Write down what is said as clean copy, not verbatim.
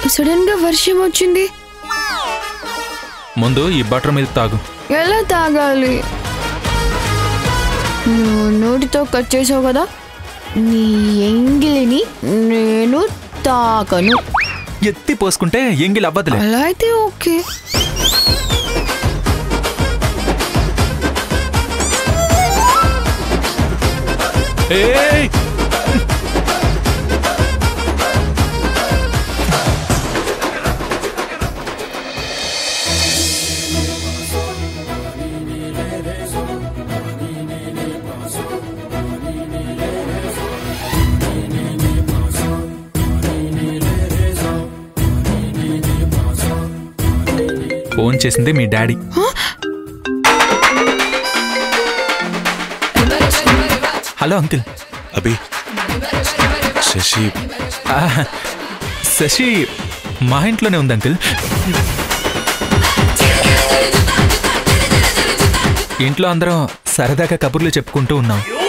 Sudden గా వర్షం వచ్చింది. ముందు ఈ బటర్ మిల్క్ తాగు. ఎలా తాగాలి? నువ్వు నోటితో కట్ చేసావు కదా, నీ ఎంగిలిని నేను తాకను. ఎత్తి పోసుకుంటే ఎంగిలి అవ్వదులే. అలా అయితే ఓకే. ఫోన్ చేసింది మీ daddy. Hello uncle. Abhi, Shashi Shashi మా ఇంట్లోనే ఉంది అంకుల్. ఇంట్లో అందరం సరదాగా కబుర్లు చెప్పుకుంటూ ఉన్నాం.